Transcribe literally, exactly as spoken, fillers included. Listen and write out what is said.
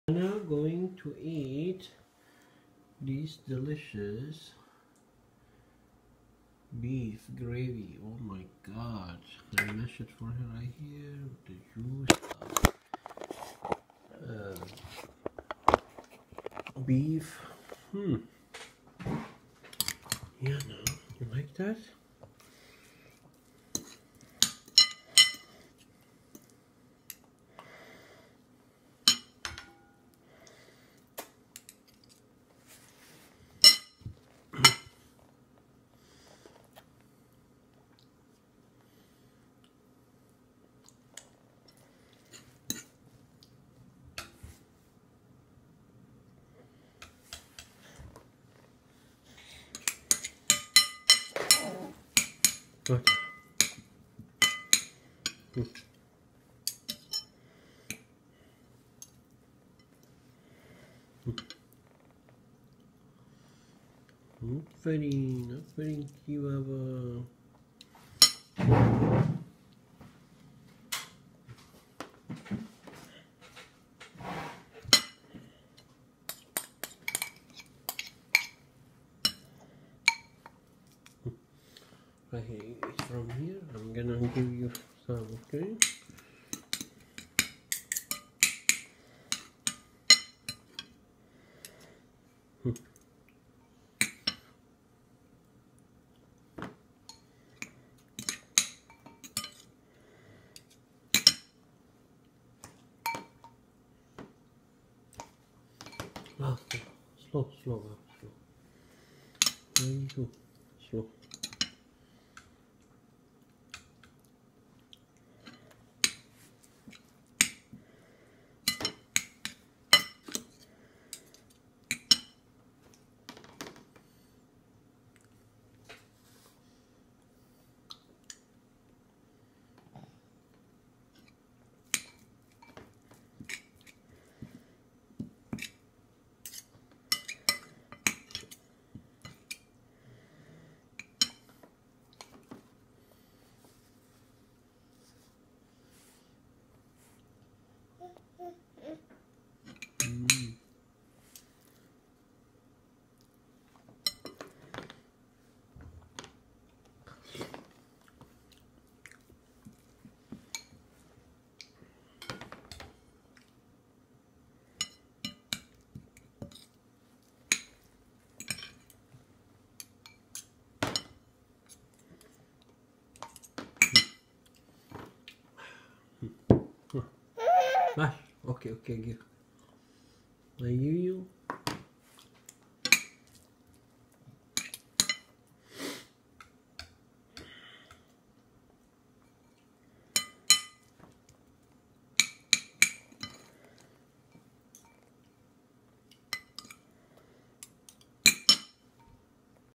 Now going to eat this delicious beef gravy. Oh my god, I mash it for her right here with the juice of uh, beef. Hmm. Yeah, no, you like that? What? Hmm. Aferin, aferin ki baba. Okay, from here, I'm gonna give you some, okay? Hmm. Ah, slow, slow, slow, slow. Very good, slow. Mm. Ah, okay, okay, give. I give you.